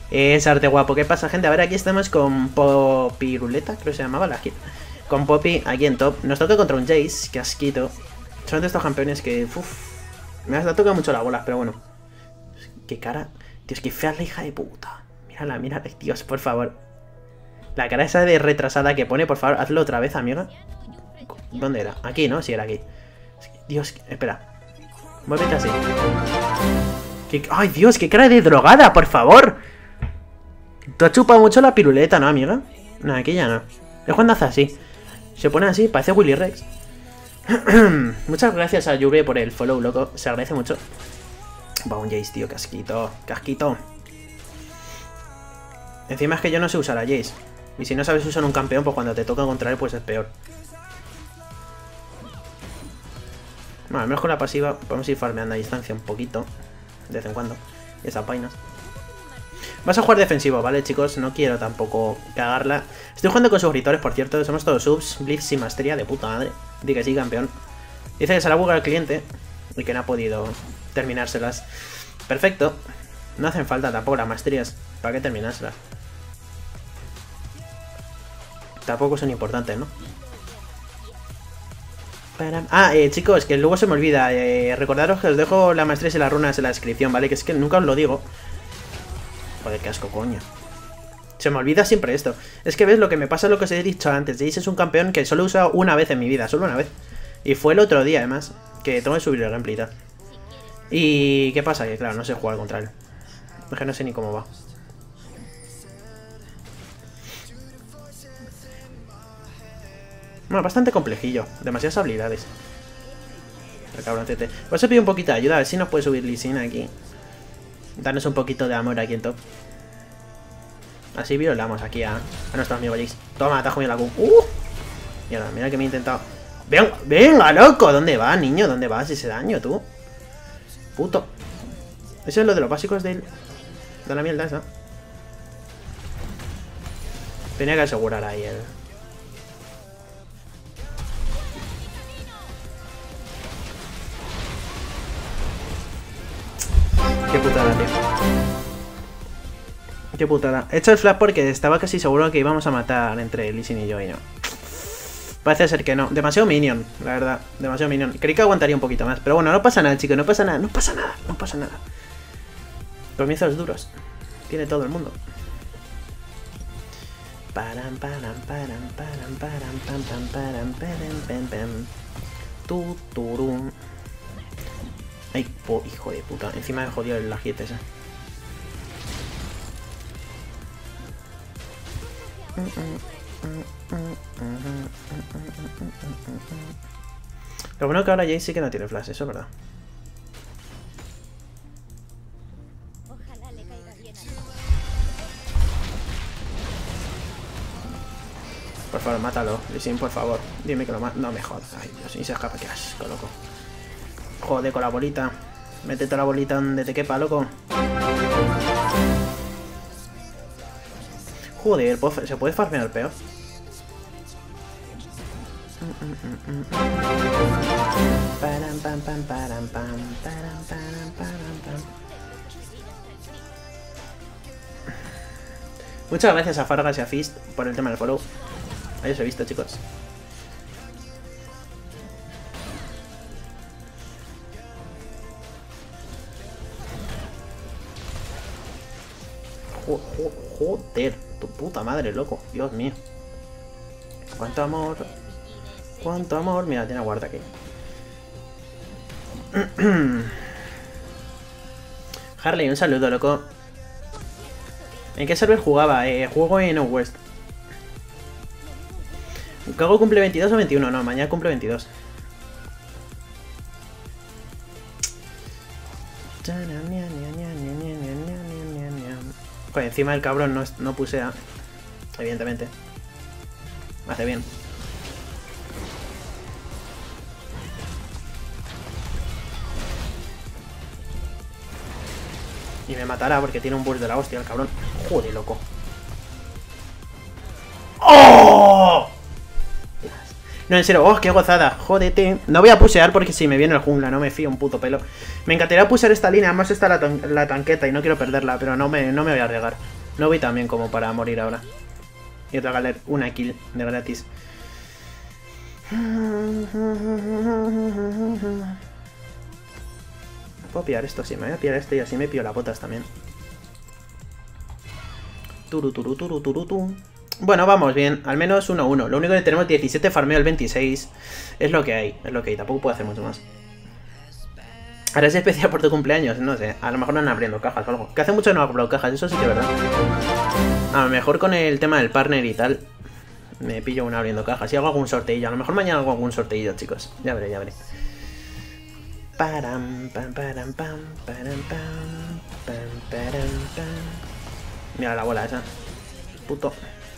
Es arte guapo. ¿Qué pasa, gente? A ver, aquí estamos con Popiruleta, creo que se llamaba la hit. Con Poppy aquí en top. Nos toca contra un Jace, que asquito. Son de estos campeones que... Uf, me ha tocado mucho la bola, pero bueno. Qué cara... Dios, qué fea es la hija de puta. Mírala, mírala, Dios, por favor. La cara esa de retrasada que pone, por favor, hazlo otra vez, amiga. ¿Dónde era? Aquí, ¿no? Sí, era aquí. Dios, espera. Muévete así. ¡Ay, Dios! ¡Qué cara de drogada, por favor! Tú has chupado mucho la piruleta, ¿no, amiga? No, aquí ya no. Es cuando hace así. Se pone así, parece Willy Rex. Muchas gracias a Yube por el follow, loco. Se agradece mucho. Va un Jace, tío, casquito. Casquito. Encima es que yo no sé usar a Jace. Y si no sabes usar un campeón, pues cuando te toca contra él, pues es peor. Bueno, al menos con la pasiva podemos ir farmeando a distancia un poquito. De vez en cuando. Y esas vainas. Vas a jugar defensivo, ¿vale, chicos? No quiero tampoco cagarla. Estoy jugando con suscriptores, por cierto. Somos todos subs. Blitz y maestría de puta madre. Di que sí, campeón. Dice que se la buga al cliente y que no ha podido terminárselas. Perfecto. No hacen falta tampoco las maestrías. ¿Para qué terminárselas? Tampoco son importantes, ¿no? Ah, chicos, que luego se me olvida. Recordaros que os dejo las maestrías y las runas en la descripción, ¿vale? Que es que nunca os lo digo. Joder, qué asco, coño. Se me olvida siempre esto. Es que ves lo que me pasa, lo que os he dicho antes. Jace es un campeón que solo he usado una vez en mi vida, solo una vez. Y fue el otro día, además, que tengo que subir el gameplay y tal. ¿Y qué pasa? Que claro, no sé jugar contra él. Es que no sé ni cómo va. Bueno, bastante complejillo. Demasiadas habilidades. El cabroncete. Pues he pedido un poquito de ayuda. A ver si nos puede subir Lee Sin aquí. Darnos un poquito de amor aquí en top. Así violamos aquí a nuestro amigo Jace. Toma, te has comido la Q. Mierda, mira que me he intentado. ¡Venga, venga, loco! ¿Dónde vas, niño? ¿Dónde vas? Ese daño, tú. Puto. Eso es lo de los básicos de la mierda esa. Tenía que asegurar ahí el... Qué putada, tío. Qué putada. He hecho el flash porque estaba casi seguro que íbamos a matar entre Lee Sin y yo y no. Parece ser que no. Demasiado minion, la verdad. Demasiado minion. Creí que aguantaría un poquito más. Pero bueno, no pasa nada, chicos. No pasa nada. No pasa nada. No pasa nada. Comienzos duros. Tiene todo el mundo. Param, param, param, param, param, pam, pam, param, param, pam, pam. Tuturum. Ay, hijo de puta. Encima me jodió el lajiete ese. Lo bueno que ahora Jace sí que no tiene flash, eso es verdad. Por favor, mátalo. Lee Sin, por favor. Dime que lo mata. No me jodas. Ay, Dios, y se escapa. Qué asco, loco. Joder, con la bolita. Métete la bolita donde te quepa, loco. Joder, ¿se puede farmear peor? Muchas gracias a Fargas y a Fist por el tema del follow. Ahí os he visto, chicos. Joder, tu puta madre, loco. Dios mío. Cuánto amor. Cuánto amor. Mira, tiene guarda aquí. Harley, un saludo, loco. ¿En qué server jugaba? Juego en West. ¿Cago cumple 22 o 21? No, mañana cumple 22. Pues encima el cabrón no pusea. Evidentemente. Hace bien. Y me matará porque tiene un burst de la hostia el cabrón. Joder, loco. ¡Oh! No, en serio, ¡oh, qué gozada! Jódete. No voy a pusear porque si me viene el jungla, no me fío un puto pelo. Me encantaría pusear esta línea, además está la tanqueta y no quiero perderla, pero no me voy a arriesgar. No voy tan bien como para morir ahora. Y regalar una kill de gratis. ¿Puedo pillar esto? Sí, me voy a pillar esto y así me pillo las botas también. Bueno, vamos bien. Al menos 1-1. Lo único que tenemos 17, farmeo el 26. Es lo que hay. Es lo que hay. Tampoco puedo hacer mucho más. Ahora es especial por tu cumpleaños. No sé. A lo mejor no van abriendo cajas o algo. Que hace mucho que no abro cajas. Eso sí que es verdad. A lo mejor con el tema del partner y tal. Me pillo una abriendo cajas. Y hago algún sorteillo. A lo mejor mañana hago algún sorteillo, chicos. Ya veré, ya veré. Param, pam, param, pam, param, pam, pam, param, pam. Mira la bola esa. Puto.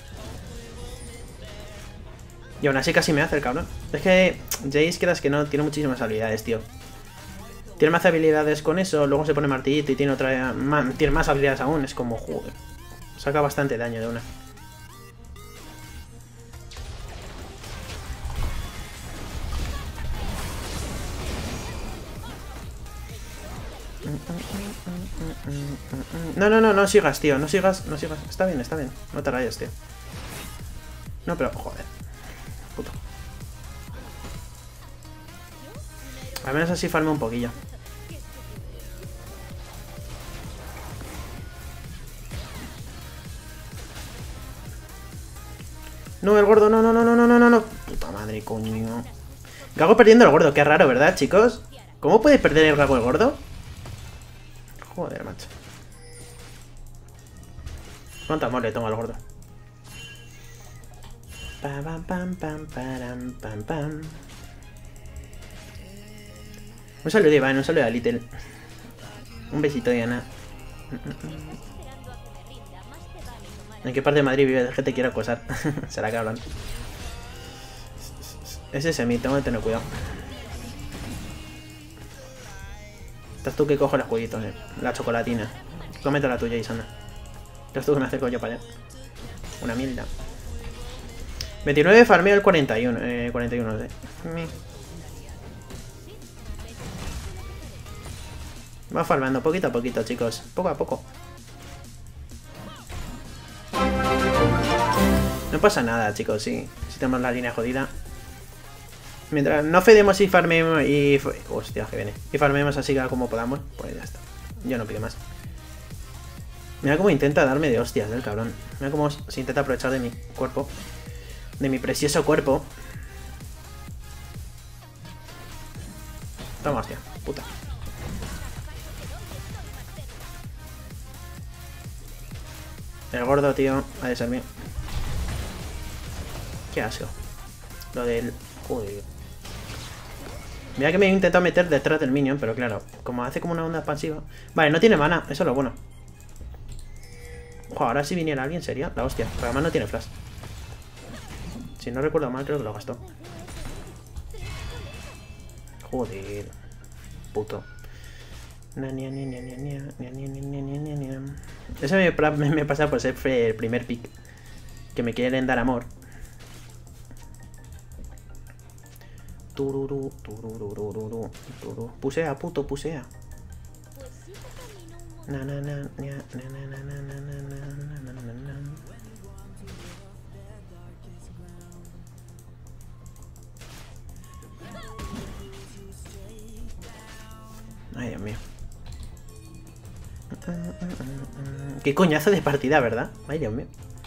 Y aún así casi me hace el cabrón. Es que Jace, quieras que no, tiene muchísimas habilidades, tío. Tiene más habilidades con eso, luego se pone martillito y tiene otra... tiene más habilidades aún, es como... Joder. Saca bastante daño de una. No sigas, tío, no sigas. Está bien, no te rayes, tío. No, pero, joder. Puto. Al menos así farme un poquillo. No, el gordo, no. Puta madre, coño. Gago perdiendo el gordo, qué raro, ¿verdad, chicos? ¿Cómo puede perder el Gago el gordo? Joder, macho. ¿Cuánto amor le toma al gordo? Pam, pam, pam, pam, pam, pam. Un saludo de Iván, un saludo a Little. Un besito, Diana. ¿En qué parte de Madrid vive? Que te quiero acosar. Será que hablan. Ese es mi, tengo que tener cuidado. Estás tú que cojo los jueguitos, la chocolatina. Cómete la tuya, Isana. Estás tú que me acerco yo para allá. Una mierda. 29, farmeo el 41. 41, no sé. Va farmeando poquito a poquito, chicos. Poco a poco. No pasa nada, chicos, sí. Si tenemos la línea jodida. Mientras no fedemos y farmemos y... Hostia, que viene. Y farmemos así como podamos, pues ya está. Yo no pido más. Mira cómo intenta darme de hostias, el cabrón. Mira cómo se intenta aprovechar de mi cuerpo. De mi precioso cuerpo. Toma, hostia, puta. El gordo, tío, ha de ser mío. Qué asco. Lo del... Joder. Mira que me he intentado meter detrás del minion, pero claro, como hace como una onda expansiva. Vale, no tiene mana, eso es lo bueno. Ojo, ahora si viniera alguien sería la hostia. Pero además no tiene flash. Si no recuerdo mal, creo que lo gastó. Joder. Puto. Eso me pasa por ser el primer pick. Que me quieren dar amor. Pusea, puto, pusea. Ay, Dios mío. Qué coñazo de partida, ¿verdad? Ay, Dios mío.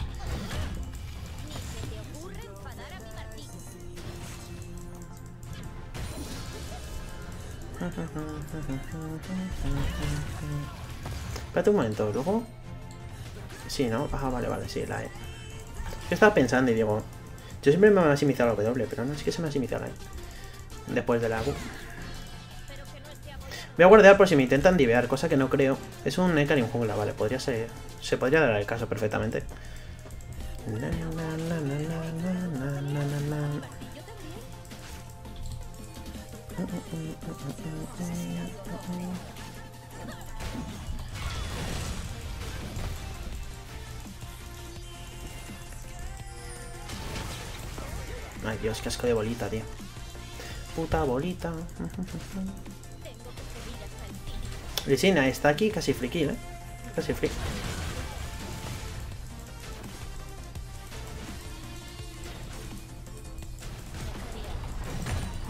Espérate un momento, luego... Sí, ¿no? Ah, vale, sí, la E. Yo estaba pensando y digo... Yo siempre me he maximizado la W, pero no es que se me ha maximizado la E. Después de la U. Voy a guardar por si me intentan divear, cosa que no creo. Es un Ekari en jungla, vale, podría ser... Se podría dar el caso perfectamente. Ay, Dios, qué asco de bolita, tío. Puta bolita. Lisina está aquí casi friki, ¿eh? Casi friki.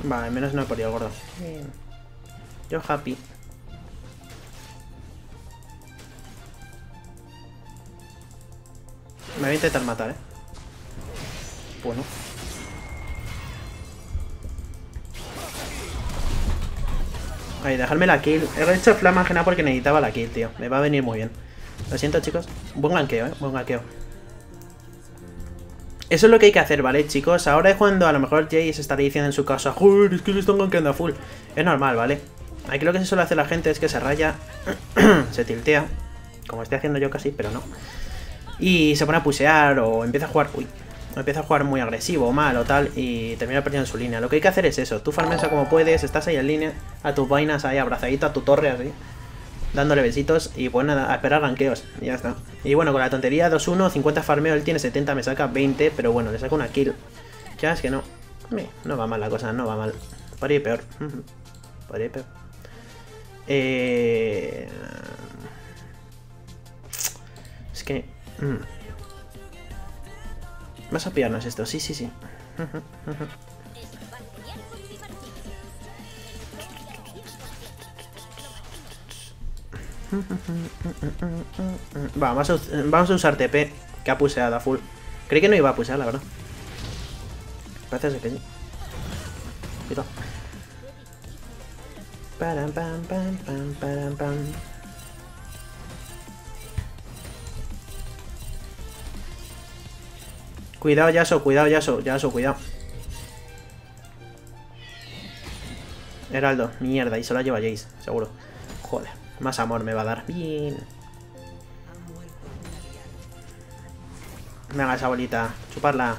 Vale, menos no he podido, gordo. Bien. Yo happy. Me voy a intentar matar, Bueno. Ahí, dejarme la kill. He hecho flamagena porque necesitaba la kill, tío. Me va a venir muy bien. Lo siento, chicos. Buen ganqueo, Buen ganqueo. Eso es lo que hay que hacer, ¿vale, chicos? Ahora es cuando a lo mejor Jay se estaría diciendo en su casa, joder, es que se están gankeando a full. Es normal, ¿vale? Aquí lo que se suele hacer la gente es que se raya, se tiltea, como estoy haciendo yo casi, pero no. Y se pone a pusear o empieza a jugar... Uy. Empieza a jugar muy agresivo o mal o tal y termina perdiendo su línea. Lo que hay que hacer es eso. Tú farmeas como puedes, estás ahí en línea, a tus vainas ahí abrazadito a tu torre así, dándole besitos y pues nada, a esperar ganqueos y ya está. Y bueno, con la tontería 2-1, 50 farmeo, él tiene 70, me saca 20, pero bueno, le saca una kill. Ya es que no. No va mal la cosa, no va mal. Podría ir peor. Podría ir peor. Es que... Vas a pillarnos esto, sí, sí, sí. Vamos a usar TP, que ha puseado a full. Creí que no iba a pusear, la verdad. Parece que sí. Cuidado. Param, pam, pam, pam, param, pam. Cuidado, Yasuo, cuidado, Yasuo, cuidado. Heraldo, mierda, y se la lleva Jace, seguro. Joder, más amor me va a dar. Bien. Venga, esa bolita, chuparla.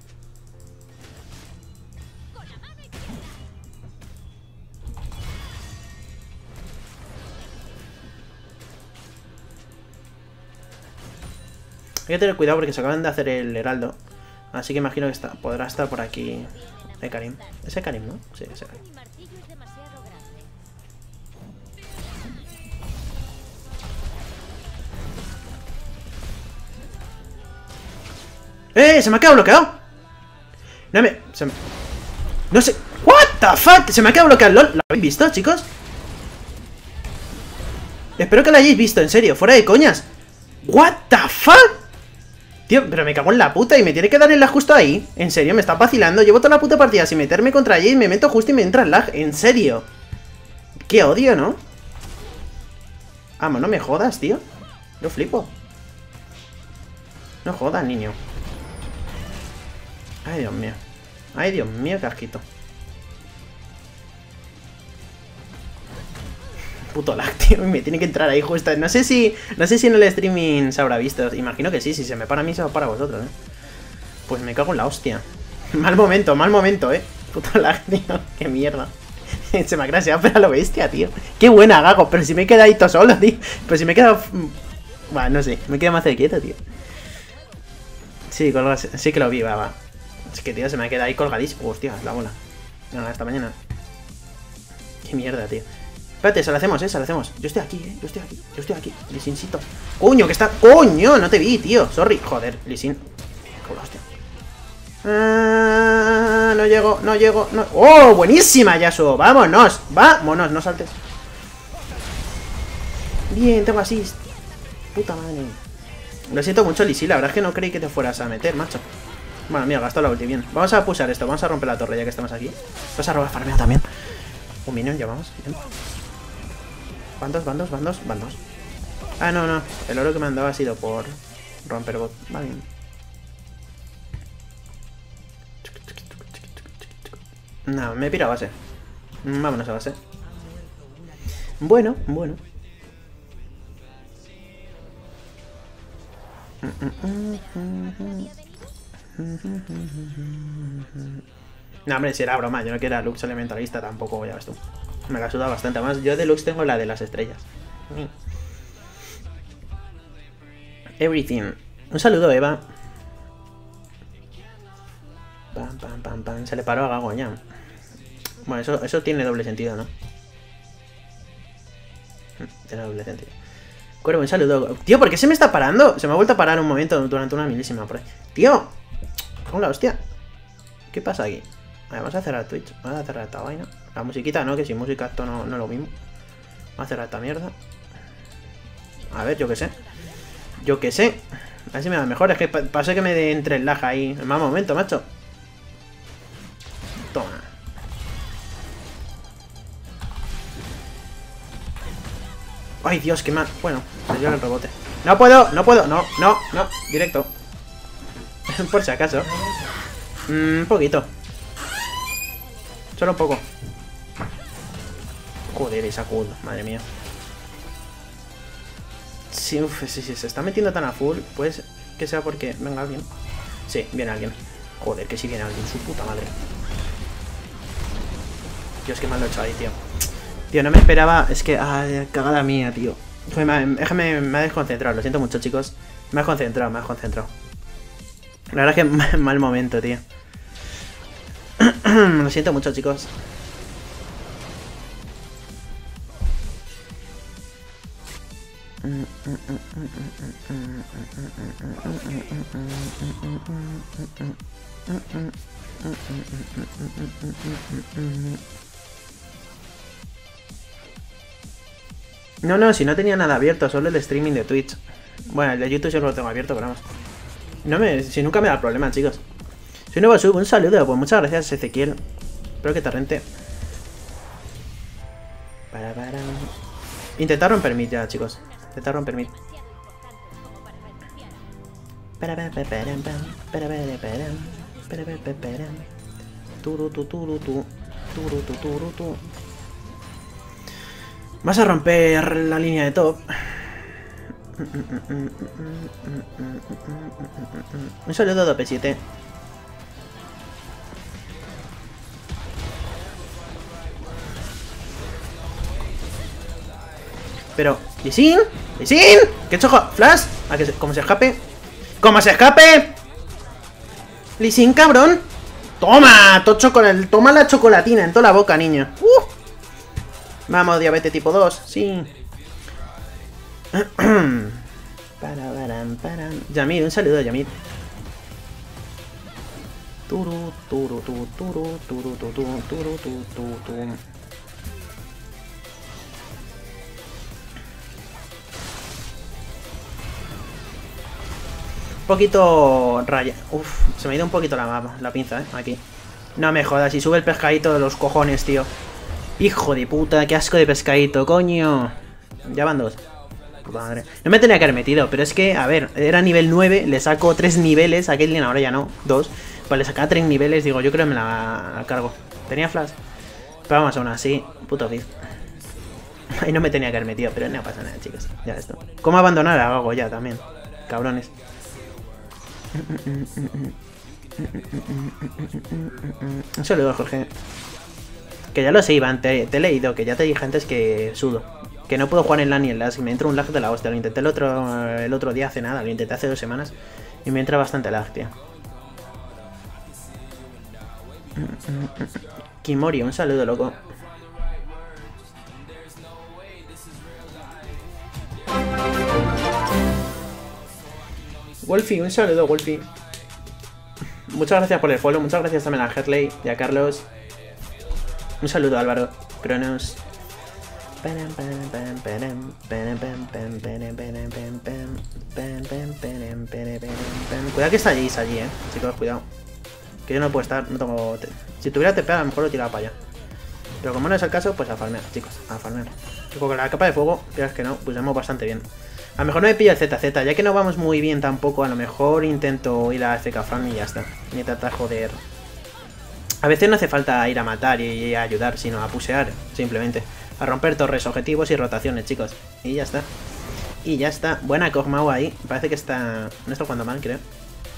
Hay que tener cuidado porque se acaban de hacer el heraldo. Así que imagino que podrá estar por aquí Karim. ¿Ese Karim, no? Sí, ese Karim. ¡Se me ha quedado bloqueado! No sé... ¿What the fuck? Se me ha quedado bloqueado, LOL. ¿Lo habéis visto, chicos? Espero que lo hayáis visto, en serio, fuera de coñas. ¿What the fuck? Tío, pero me cago en la puta y me tiene que dar el lag justo ahí. En serio, me está vacilando. Llevo toda la puta partida sin meterme contra Jay. Me meto justo y me entra el lag. En serio. Qué odio, ¿no? Vamos, no me jodas, tío. Yo flipo. No jodas, niño. Ay, Dios mío. Ay, Dios mío, casquito. Puto lag, tío, me tiene que entrar ahí justo. No sé si en el streaming se habrá visto. Imagino que sí, si se me para a mí se va para vosotros, Pues me cago en la hostia. Mal momento, Puto lag, tío, qué mierda. Se me ha crasheado, pero a lo bestia, tío. Qué buena, Gago, pero si me he quedado ahí todo solo, tío. Pero si me he quedado... Bueno, no sé, me he quedado más de quieto, tío. Sí, sí que lo vi, va. Es que, tío, se me ha quedado ahí colgadísimo. Hostia, la bola. No, hasta mañana. Qué mierda, tío. Espérate, se lo hacemos, se lo hacemos. Yo estoy aquí, yo estoy aquí. Lisincito. ¡Coño, que está! ¡Coño! No te vi, tío. Sorry. Joder, Lisin. Hostia. No llego, no. ¡Oh, buenísima, Yasuo! ¡Vámonos! ¡Vámonos! No saltes. Bien, tengo assist. Puta madre. Lo siento mucho, Lisin. La verdad es que no creí que te fueras a meter, macho. Bueno, mira, gastó la ulti, bien. Vamos a pulsar esto, vamos a romper la torre ya que estamos aquí. Vamos a robar farmeo también. Un minion, llevamos. Bien. Van dos. Ah, no. El oro que me han dado ha sido por romper bot. Vale. No, me he pirado a base. Vámonos a base. Bueno. No, hombre, si era broma, yo no quiero Lux elementalista tampoco, ya ves tú. Me la suda bastante más. Yo de Lux tengo la de las estrellas. Everything. Un saludo, Eva. Pam. Se le paró a Gago ya. Bueno, eso tiene doble sentido, ¿no? Tiene doble sentido. Cuervo, un saludo. Tío, ¿por qué se me está parando? Se me ha vuelto a parar un momento durante una milésima por ahí. Tío. Con la hostia. ¿Qué pasa aquí? Vamos a cerrar Twitch. Vamos a cerrar esta vaina. La musiquita no, que sin música esto no es lo mismo. Vamos a cerrar esta mierda. A ver, yo qué sé. Yo qué sé. A ver si me va mejor. Es que pasa que me entre el lag ahí. En mal momento, macho. Toma. Ay, Dios, qué mal. Bueno, me dio el rebote. No puedo, no puedo. No, no, no. Directo. Por si acaso. Un poquito. Solo un poco. Joder, esa cool. Madre mía. Sí, sí, se está metiendo tan a full. Pues que sea porque venga alguien. Sí, viene alguien. Joder, que si viene alguien. Su puta madre. Dios, qué mal lo he hecho ahí, tío. Tío, no me esperaba. Es que, cagada mía, tío. Es que me ha desconcentrado. Lo siento mucho, chicos. Me ha desconcentrado, me ha desconcentrado. La verdad es que mal momento, tío. Lo siento mucho, chicos. No, si no tenía nada abierto, solo el streaming de Twitch. Bueno, el de YouTube yo lo tengo abierto, pero vamos. Si nunca me da problema, chicos. Soy nuevo sub, un saludo, pues muchas gracias, Ezequiel. Espero que te rente. Intentar romper mid ya, chicos. Intentar romper mid. Vas a romper la línea de top. Un saludo de P7. Pero, ¿Lee Sin? ¿Lee Sin? ¿Qué chojo? ¿Flash? ¿A que cómo se escape? ¡Cómo se escape! ¡Lee Sin, cabrón! ¡Toma! Toma la chocolatina en toda la boca, niño. Vamos, diabetes tipo 2. Sí. Yamid, un saludo, Yamid. Un poquito raya. Uf, se me ha ido un poquito la pinza, aquí. No me jodas, si sube el pescadito de los cojones, tío. Hijo de puta, qué asco de pescadito, coño. Ya van 2. Puta madre. No me tenía que haber metido, pero es que, a ver, era nivel 9, le saco 3 niveles a Caitlyn, ahora ya no, 2. Pues le sacaba 3 niveles, digo, yo creo que me la cargo. Tenía flash. Pero vamos, aún así, puto beef. Ahí no me tenía que haber metido, pero no pasa nada, chicos. Ya esto. ¿Cómo abandonar a Gago ya también? Cabrones. Un saludo, Jorge. Que ya lo sé, Iván, te he leído, que ya te dije antes que sudo. Que no puedo jugar en LAN ni en LAS y me entra un lag de la hostia. Lo intenté el otro día hace nada, lo intenté hace 2 semanas y me entra bastante lag, tío. Kimori, un saludo, loco. Wolfie, un saludo, Wolfie. Muchas gracias por el follow, muchas gracias también a Herley y a Carlos. Un saludo, Álvaro. Cronos. Cuidado que está allí, chicos, cuidado. Que yo no puedo estar, no tengo... Si tuviera TP a lo mejor lo tiraba para allá. Pero como no es el caso, pues a farmear, chicos, a farmear. Yo con la capa de fuego, creas que no, pues vamos bastante bien. A lo mejor no me pilla el ZZ, ya que no vamos muy bien tampoco, a lo mejor intento ir a FK farm y ya está. Ni tratar de joder. A veces no hace falta ir a matar y a ayudar, sino a pusear, simplemente. A romper torres, objetivos y rotaciones, chicos. Y ya está. Y ya está. Buena Kog'Maw ahí. Parece que está... No está jugando mal, creo.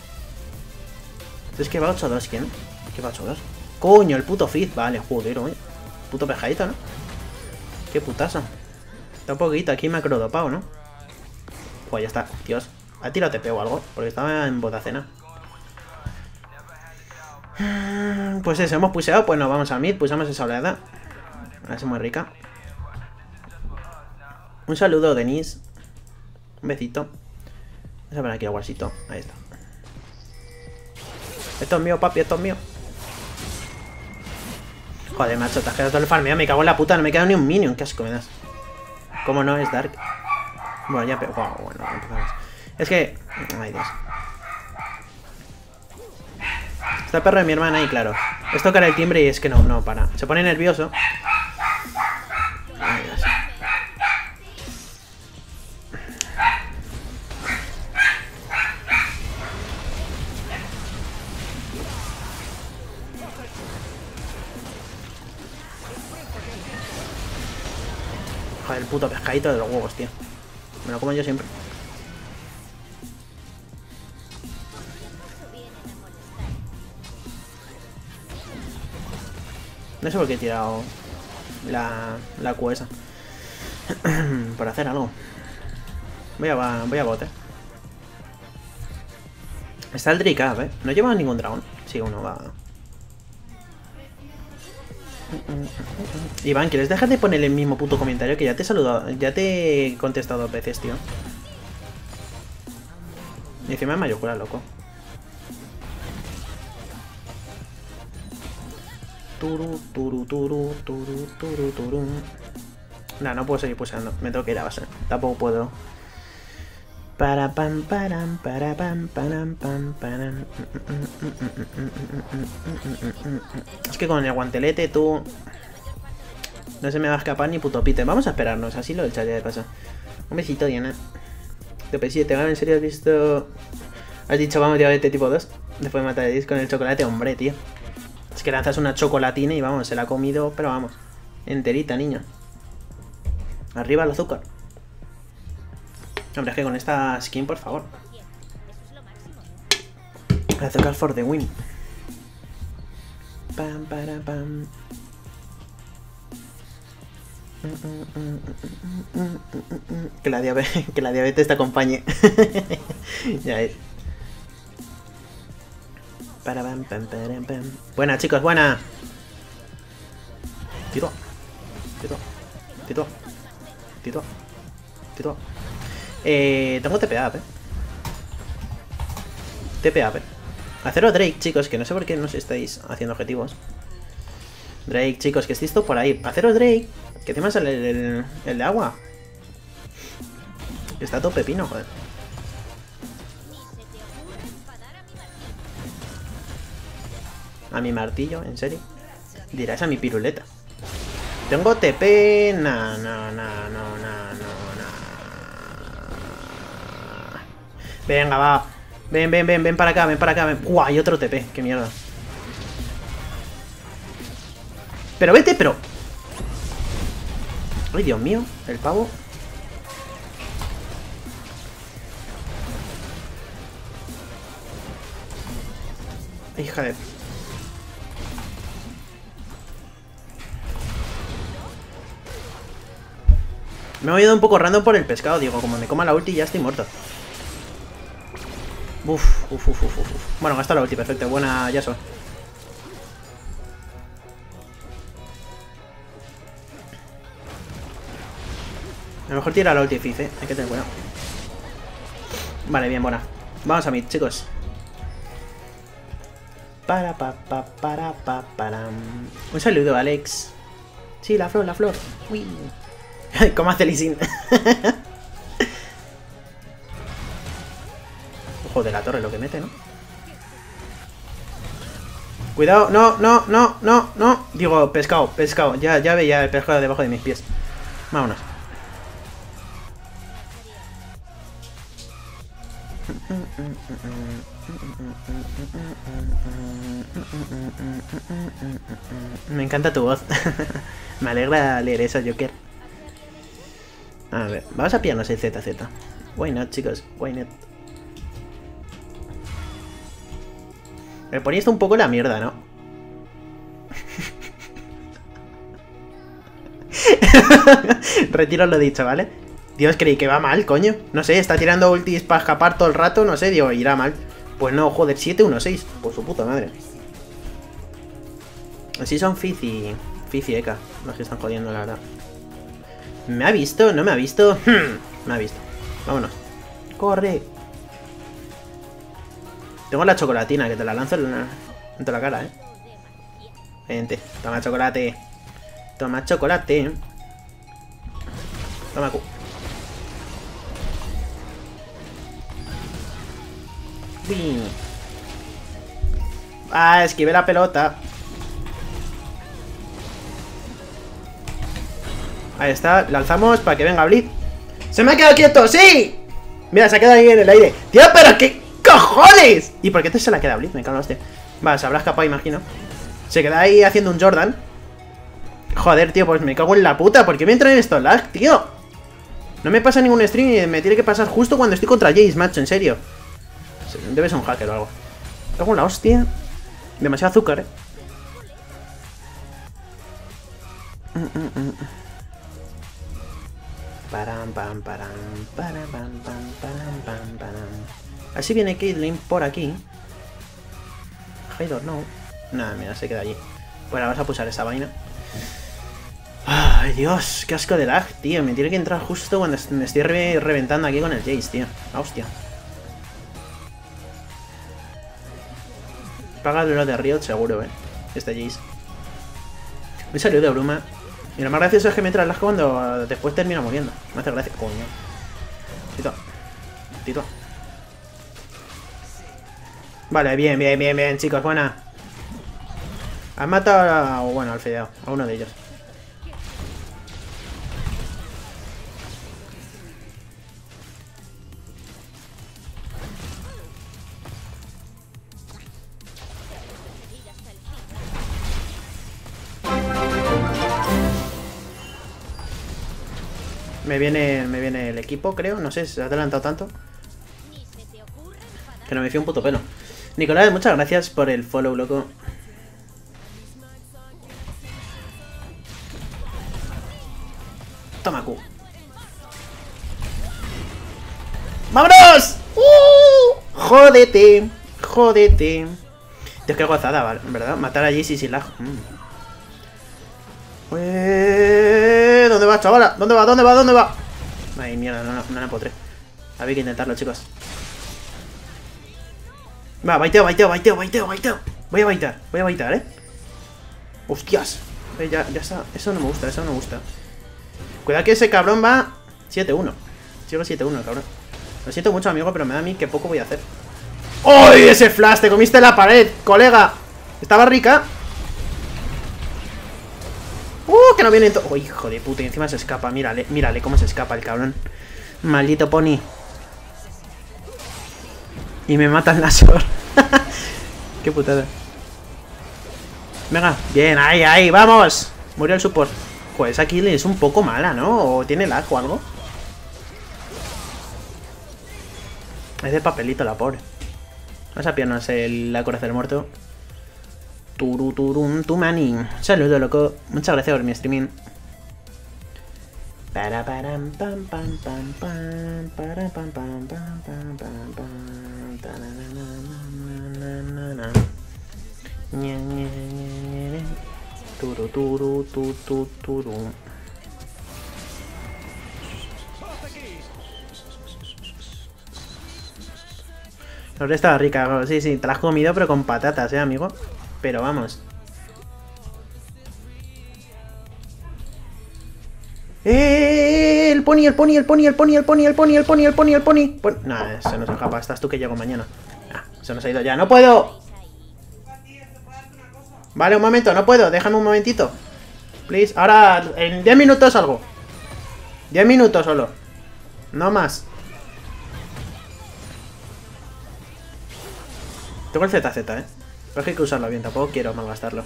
Es que va 8-2, ¿quién? ¿Qué va 8-2? Coño, el puto Fizz. Vale, joder, oye. Puto pejadito, ¿no? Qué putazo. Está un poquito aquí macrodopado, ¿no? Pues ya está. Dios. ¿Ha tirado TP o algo? Porque estaba en botacena. Pues eso, hemos puseado. Pues nos vamos a mid. Pusamos esa oleada. Es muy rica. Un saludo, Denise. Un besito. Vamos a ver aquí el guasito. Ahí está. Esto es mío, papi, esto es mío. Joder, macho, te has quedado todo el farmeo. Me cago en la puta, no me queda ni un minion. Qué asco me das. ¿Cómo no? Es Dark. Bueno, ya, pero... Wow, bueno, empezamos. Es que... Ay, Dios. Está el perro de mi hermana ahí, claro. Es tocar el timbre y es que no para. Se pone nervioso. Ay, Dios. Joder, el puto pescadito de los huevos, tío. Me lo como yo siempre. No sé por qué he tirado la Q esa. Por hacer algo. Voy a bote. Está el Drake Up, ¿eh? No lleva ningún dragón. Sí, uno va. Iván, ¿quieres dejar de poner el mismo puto comentario? Que ya te he saludado. Ya te he contestado 2 veces, tío. Y encima es mayúscula, loco. No puedo seguir pulsando. Me tengo que ir a base. Tampoco puedo. Para pam param para pam param pam param. Es que con el guantelete tú no se me va a escapar ni puto pite. Vamos a esperarnos, así lo del chat ya de paso. Un besito, Diana. De P7, ¿en serio has visto? Has dicho vamos diabetes tipo 2. Después de matar a Dis con el chocolate, hombre, tío. Es que lanzas una chocolatina y vamos, se la ha comido, pero vamos. Enterita, niño. Arriba el azúcar. Hombre, es que con esta skin, por favor. Azúcar for the win. Pam, para, pam. Que la diabetes te acompañe. Ya es. Para, pam, pam, pam, pam. Buena, chicos, buena. Tito. Tengo TP up, TP up, Haceros Drake, chicos, que no sé por qué no estáis haciendo objetivos. Drake, chicos, que estéis todo por ahí. Haceros Drake, que encima sale el de agua. Está todo pepino, joder. A mi martillo, ¿en serio? Dirás a mi piruleta. Tengo TP. No. Venga, va. Ven para acá, ven. Guay, otro TP, qué mierda. Pero vete, pero... Ay, Dios mío, el pavo. Hija de... Me he ido un poco random por el pescado, digo, como me coma la ulti ya estoy muerto. Uf. Bueno, gasta la ulti, perfecto, buena Yasuo. A lo mejor tira la ulti Fizz, hay que tener cuidado. Vale, bien, buena. Vamos a mid, chicos. Para. Un saludo, Alex. Sí, la flor. Uy. ¿Cómo hace Lee Sin? Ojo de la torre lo que mete, ¿no? Cuidado, no. Digo, pescado. Ya veía el pescado debajo de mis pies. Vámonos. Me encanta tu voz. Me alegra leer eso, Joker. A ver, vamos a pillarnos el ZZ. Why not, chicos? Why not? Me ponía esto un poco la mierda, ¿no? Retiro lo dicho, ¿vale? Dios, creí que va mal, coño. No sé, está tirando ultis para escapar todo el rato, no sé, digo, irá mal. Pues no, joder, 7-1-6. Por su puta madre. Así son Fizz y Eka los que están jodiendo, la verdad. ¿Me ha visto? ¿No me ha visto? Me ha visto. Vámonos. ¡Corre! Tengo la chocolatina, que te la lanzo en la cara, Vente, toma chocolate. Toma chocolate. Toma Q. Uy. Ah, esquivé la pelota. Ahí está, lanzamos para que venga Blitz. ¡Se me ha quedado quieto! ¡Sí! Mira, se ha quedado ahí en el aire. ¡Tío, pero qué cojones! ¿Y por qué te se la queda Blitz? Me cago en hostia. Vale, se habrá escapado, imagino. Se queda ahí haciendo un Jordan. Joder, tío, pues me cago en la puta. ¿Por qué me entran en estos lag, tío? No me pasa ningún stream y me tiene que pasar justo cuando estoy contra Jace, macho, en serio. Debe ser un hacker o algo. Me cago en la hostia. Demasiado azúcar, Param, pam, param, param, pam, pam, param, pam, param. Así viene Caitlyn por aquí. Haydor no. Nada, mira, se queda allí. Bueno, vamos a pulsar esa vaina. Ay, Dios, qué asco de lag, tío. Me tiene que entrar justo cuando me estoy reventando aquí con el Jace, tío. La hostia. Paga lo de Riot seguro, este Jace. Me salió de bruma. Y lo más gracioso es que me entra el lag cuando después termina muriendo. Me hace gracia. Coño. Tito. Tito. Vale, bien, bien, bien, bien, chicos. Buena. Han matado bueno, al fideado. A uno de ellos. Me viene el equipo, creo. No sé, se ha adelantado tanto. Que no me fío un puto pelo. Nicolás, muchas gracias por el follow, loco. Toma Q. ¡Vámonos! ¡Jódete! ¡Jódete! Dios, qué gozada, ¿verdad? Matar a Jaycee sin lag. ¿Dónde va, chavala? ¿Dónde va? ¿Dónde va? ¿Dónde va? Ay, mierda, no la podré. Había que intentarlo, chicos. Va, baiteo. Voy a baitar, Hostias. Ya está. Eso no me gusta, Cuidado que ese cabrón va 7-1. Sigo 7-1, cabrón. Lo siento mucho, amigo, pero me da a mí que poco voy a hacer. ¡Uy! Ese flash, te comiste la pared, colega. Estaba rica. Que no viene todo. ¡Oh, hijo de puta! Y encima se escapa. Mírale cómo se escapa el cabrón. Maldito pony. Y me mata el Nashor. Qué putada. Venga, bien, ahí, vamos. Murió el support. Pues esa kill es un poco mala, ¿no? ¿O tiene lag o algo? Es de papelito la pobre. Vamos a pillarnos la coraza del muerto. Tu mani. Saludo, loco. Muchas gracias por mi streaming. Para pam pam pam pam pam para pam pam pam pam pam pam tananana. Turu. La verdad estaba rica, sí, te la has comido, pero con patatas, amigo. Pero vamos. El pony. Nah, se nos escapa. Estás tú que llego mañana. Se nos ha ido ya. ¡No puedo! Vale, un momento, no puedo. Déjame un momentito. Please. Ahora, en 10 minutos salgo. 10 minutos solo. No más. Tengo el ZZ, Pero es que hay que usarlo bien. Tampoco quiero malgastarlo.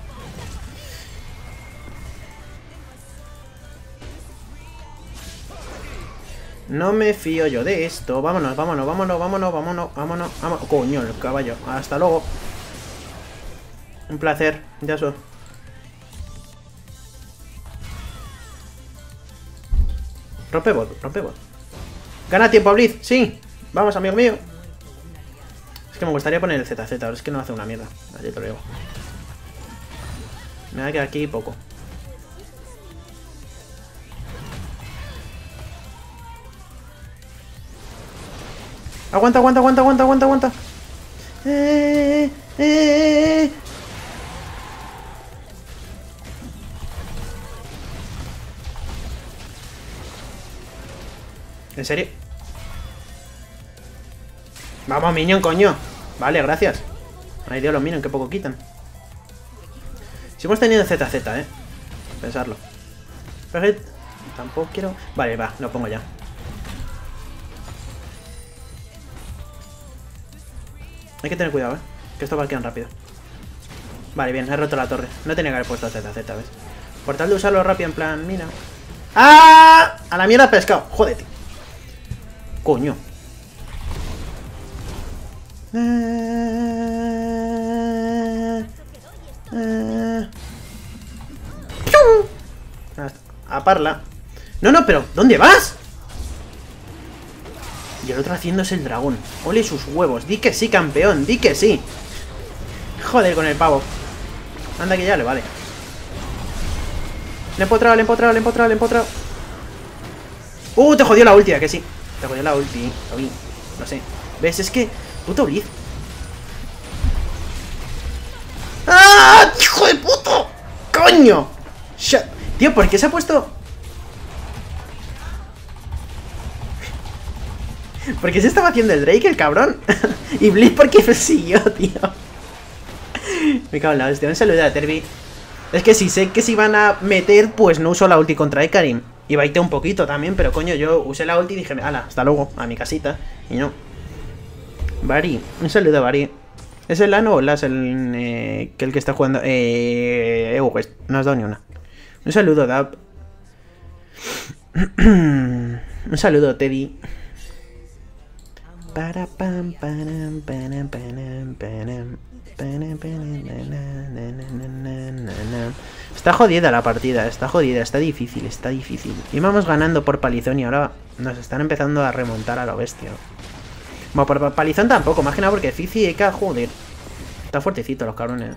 No me fío yo de esto. Vámonos. Coño, el caballo. Hasta luego. Un placer, Yasuo. Rompe bot. Gana tiempo, Blitz. Sí. Vamos, amigo mío. Es que me gustaría poner el ZZ. Ahora es que no hace una mierda. Así te lo digo. Me da que aquí poco. Aguanta. ¿En serio? Vamos, minion, coño. Vale, gracias. Ay, Dios, los minions, que poco quitan. Si hemos tenido ZZ, pensarlo. Pero tampoco quiero... Vale, va, lo pongo ya. Hay que tener cuidado, que esto va quedando rápido. Vale, bien, he roto la torre. No tenía que haber puesto ZZ, ¿ves? Por tal de usarlo rápido, en plan, mira. ¡Ah! A la mierda pescado. Jódete. Coño. A parla. No, no, pero ¿dónde vas? Y el otro haciéndose el dragón. Ole sus huevos. Di que sí, campeón. Di que sí. Joder con el pavo. Anda que ya le vale. Le he empotrado, le he empotrado, le he empotrado, le he empotrado. Te jodió la ulti, ¿a que sí? Te jodió la ulti. Lo vi. No sé. ¿Ves? Es que... Puto Blitz. ¡Ah! ¡Hijo de puto! ¡Coño! Tío, ¿por qué se ha puesto...? ¿Por qué se estaba haciendo el Drake, el cabrón? Y Blitz, ¿por qué me siguió, tío? Me cago en la hostia. Un saludo a Terby. Es que si sé que si van a meter, pues no uso la ulti contra Ikarim. Y baité un poquito también, pero coño, yo usé la ulti y dije, ala, hasta luego, a mi casita. Y no. Bari, un saludo a Bari. ¿Es el Lano o Las el que está jugando? West, no has dado ni una. Un saludo, Dab. Un saludo, Teddy. Para pam panam panam panam panam. Está jodida la partida, está jodida, está difícil, está difícil. Íbamos ganando por palizón y ahora nos están empezando a remontar a lo bestia. Bueno, por palizón tampoco, más que nada porque Fizi y Eka, joder. Está fuertecito los cabrones.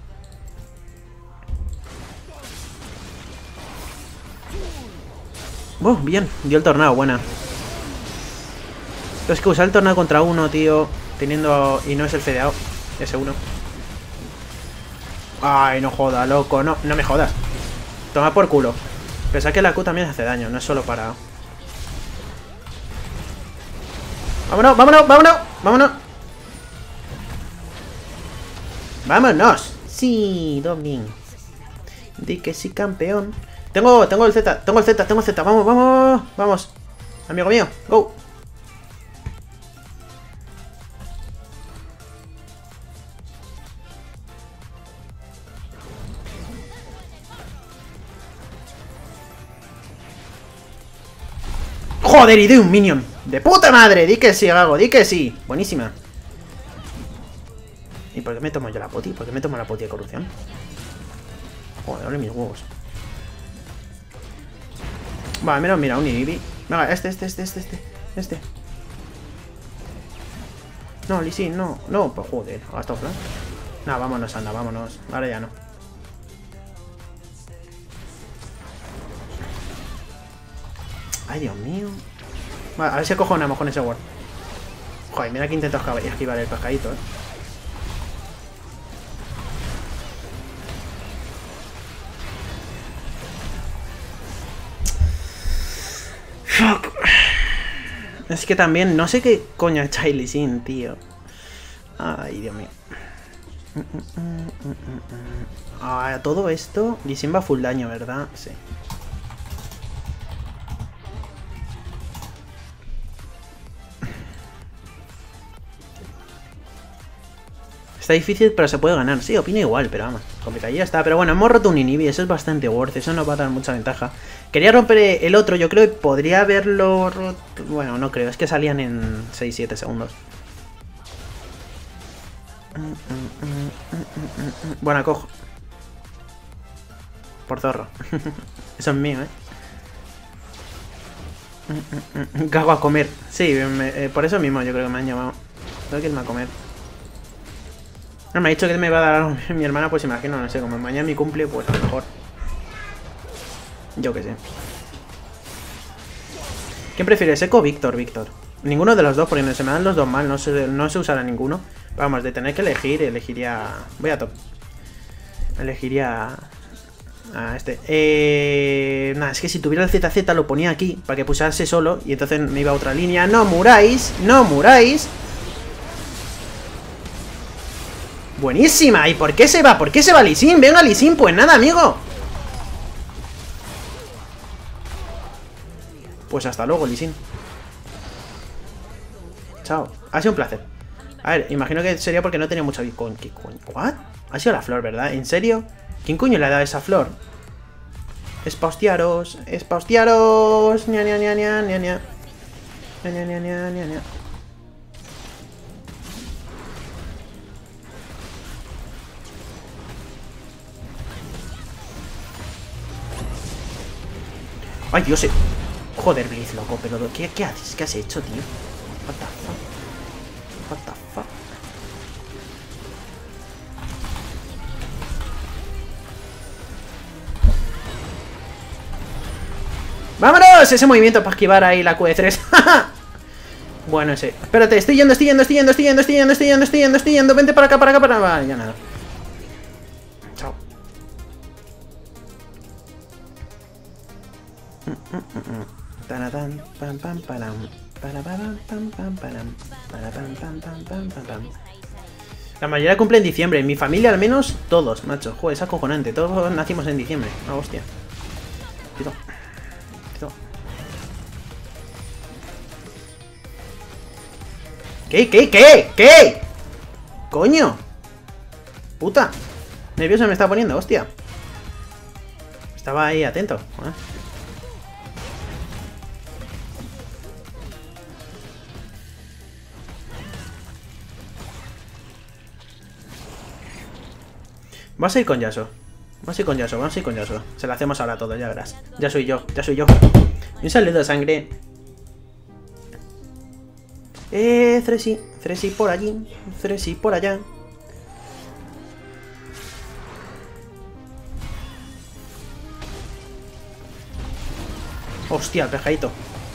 Bien, dio el tornado, buena. Pero es que usar el tornado contra uno, tío, teniendo... Y no es el fedeado, ese uno. Ay, no joda, loco, no me jodas. Toma por culo. Pensad que la Q también hace daño, no es solo para... ¡Vámonos, vámonos, vámonos! ¡Vámonos! ¡Vámonos! Sí, Doblin. Di que sí, campeón. Tengo el Z, tengo el Z, tengo el Z. Vamos, vamos, vamos. Amigo mío, go. Joder, y de un minion. De puta madre, di que sí, Gago, di que sí. Buenísima. ¿Y por qué me tomo yo la poti? ¿Por qué me tomo la poti de corrupción? Joder, ole mis huevos. Vale, mira, un Inibi. Venga, este. No, Lisin, no, pues joder, ha gastado flash. Nah, vámonos, anda, vámonos. Ahora ya no. Ay, Dios mío. Vale, a ver si acojonamos con ese ward. Joder, mira que intento esquivar el pescadito, Fuck. Es que también no sé qué coño ha hecho Lee Sin, tío. Ay, Dios mío. Todo esto, Lee Sin va full daño, ¿verdad? Sí. Está difícil, pero se puede ganar. Sí, opino igual, pero vamos, complicado ya está. Pero bueno, hemos roto un Inibi, eso es bastante worth. Eso nos va a dar mucha ventaja. Quería romper el otro, yo creo que podría haberlo roto. Bueno, no creo, es que salían en 6-7 segundos. Buena, cojo. Por zorro. Eso es mío, Cago a comer. Sí, por eso mismo yo creo que me han llamado. Tengo que irme a comer. No, me ha dicho que me va a dar mi hermana, pues imagino, no sé, como mañana mi cumple, pues a lo mejor. Yo qué sé. ¿Quién prefieres, Echo o Víctor? Ninguno de los dos, porque se me dan los dos mal, no sé usar a ninguno. Vamos, de tener que elegir, elegiría... Voy a top. Elegiría... a este. Nada, es que si tuviera el ZZ lo ponía aquí para que pulsase solo y entonces me iba a otra línea. ¡No muráis! ¡No muráis! ¡Buenísima! ¿Y por qué se va? ¿Por qué se va Lee Sin? ¡Venga, Lee Sin! Pues nada, amigo. Pues hasta luego, Lee Sin. Chao. Ha sido un placer. A ver, imagino que sería porque no tenía mucha Bitcoin. ¿Qué coño? ¿What? Ha sido la flor, ¿verdad? ¿En serio? ¿Quién coño le ha dado esa flor? Es pa' hostiaros. Es pa' hostiaros. Ña, ña, ña, ña, ña, ña. Ña, ña, ña, ña, ña, ña. Ay, Dios. Joder, Blitz, loco. Pero ¿qué haces? ¿Qué has hecho, tío? What the fuck? What the fuck? ¡Vámonos! Ese movimiento para esquivar ahí la Q3. Bueno, ese. Espérate, estoy yendo. Vente para acá. Vale, ya nada. Chao. La mayoría cumple en diciembre. En mi familia al menos todos, macho. Joder, es acojonante. Todos nacimos en diciembre. Ah, hostia. Tito. ¿Qué? ¡Coño! ¡Puta! Nervioso me está poniendo, hostia. Estaba ahí atento. Vamos a ir con Yasuo. Vamos a ir con Yasuo. Se la hacemos ahora a todos, ya verás. Ya soy yo. Un saludo, sangre. Threshi por allí. Threshi por allá. Hostia, el pescadito.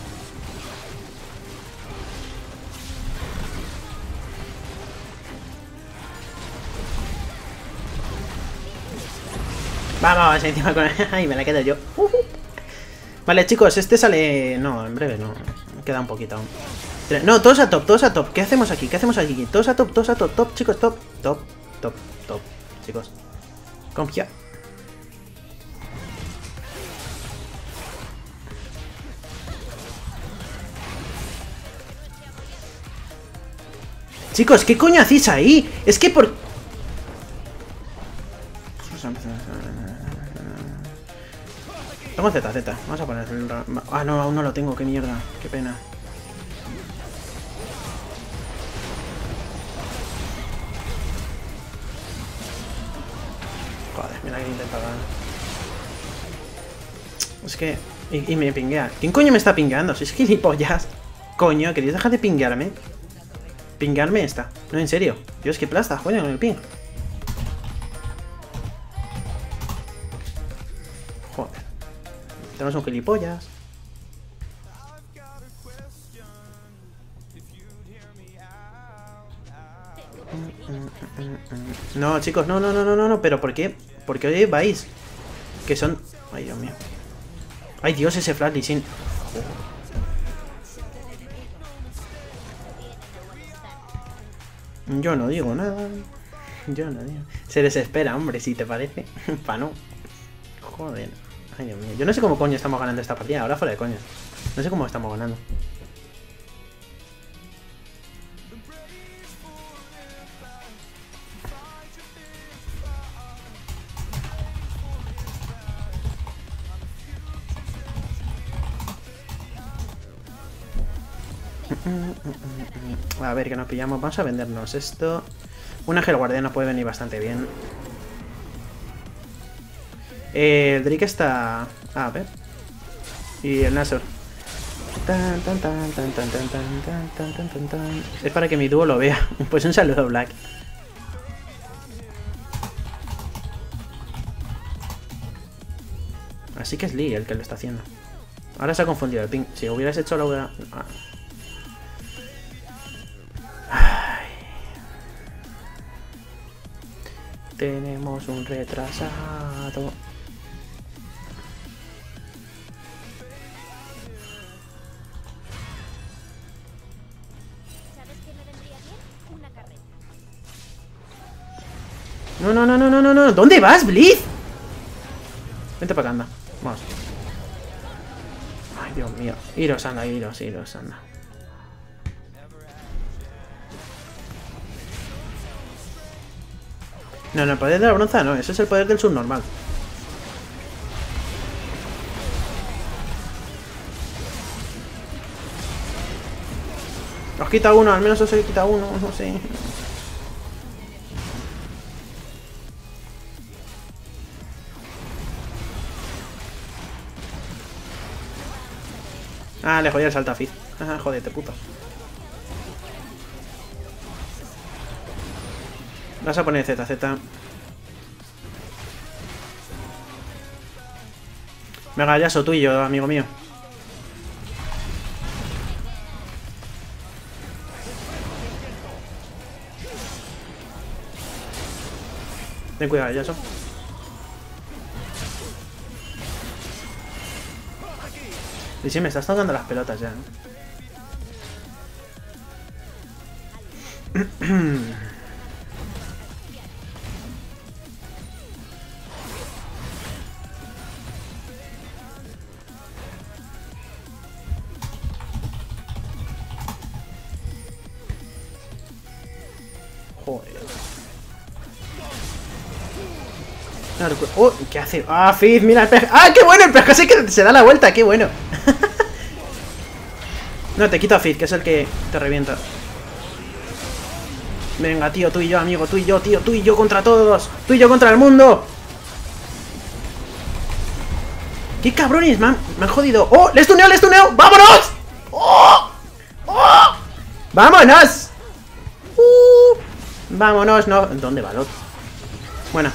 Vamos, encima con... Ay, me la quedo yo. Vale, chicos, este sale... No, en breve no. Queda un poquito aún. No, todos a top. ¿Qué hacemos aquí? Todos a top. Top, chicos, top. Top, chicos. Come here. Chicos, ¿qué coño hacéis ahí? Es que por... Tengo Z. Vamos a poner el... Ah, no, aún no lo tengo. Qué mierda. Qué pena. Joder, mira que intenta ganar. Es que... Y me pinguea. ¿Quién coño me está pingueando? Si es gilipollas. Coño, ¿queréis dejar de pinguearme? Pinguearme esta. No, en serio. Dios, qué plasta, coño, con el ping. Joder. Tenemos un gilipollas. No, chicos, no. ¿Pero por qué? ¿Por qué hoy vais? Que son... Ay, Dios mío. Ay, Dios, ese flash Lee Sin. Yo no digo nada. Se desespera, hombre, si te parece. Pa' no. Joder. Ay, Dios mío. Yo no sé cómo coño estamos ganando esta partida. Ahora fuera de coño. No sé cómo estamos ganando. A ver, que nos pillamos. Vamos a vendernos esto. Un ángel guardián nos puede venir bastante bien. El Drake está... a ver. Y el Nashor. Es para que mi dúo lo vea. Pues un saludo, Black. Así que es Lee el que lo está haciendo. Ahora se ha confundido el ping. Si hubieras hecho la... Ay. Tenemos un retrasado. No, no, no, no, no, no, no. ¿Dónde vas, Blitz? Vente para acá, anda. Vamos. Ay, Dios mío. Iros, anda, iros, anda. No, no, el poder de la bronza no. Ese es el poder del subnormal. Os quita uno, al menos os quita uno, no sé. Ah, le jodí el salto a Fizz. Ah, jodete, puto. Vas a poner ZZ. Venga, ya tú y yo, amigo mío. Ten cuidado, Yasuo. Y sí, me estás tocando las pelotas ya, ¿no? Joder. ¡Oh! ¿Qué hace? ¡Ah, Fizz! ¡Mira el pesca! ¡Ah, qué bueno! El pesca sí que se da la vuelta, qué bueno. No, te quito a Fizz, que es el que te revienta. Venga, tío, tú y yo, amigo, tú y yo, tío, tú y yo contra todos. Tú y yo contra el mundo. ¡Qué cabrones! Me han jodido. ¡Oh! ¡Le estuneo, le estuneo! ¡Vámonos! ¡Oh! ¡Oh! ¡Vámonos! ¡Vámonos! No. ¿Dónde va Lot? Buena.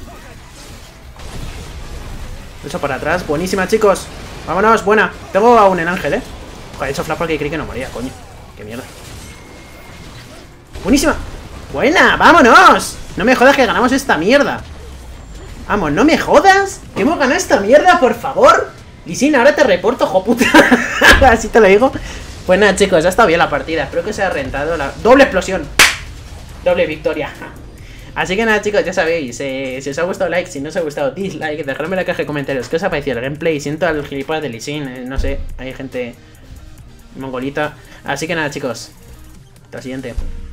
Eso para atrás. Buenísima, chicos. Vámonos, buena. Tengo aún en Ángel, Joder, he hecho flash porque creí que no moría, coño. Qué mierda. Buenísima. Buena, vámonos. No me jodas que ganamos esta mierda. Vamos, no me jodas que hemos ganado esta mierda, por favor. Lee Sin, ahora te reporto, joputa. Así te lo digo. Pues nada, chicos, ha estado bien la partida. Espero que os haya rentado la doble explosión. Doble victoria. Así que nada, chicos, ya sabéis, si os ha gustado, like, si no os ha gustado, dislike, dejadme en la caja de comentarios qué os ha parecido el gameplay. Siento al gilipollas de Lee Sin, no sé, hay gente mongolita. Así que nada, chicos, hasta la siguiente.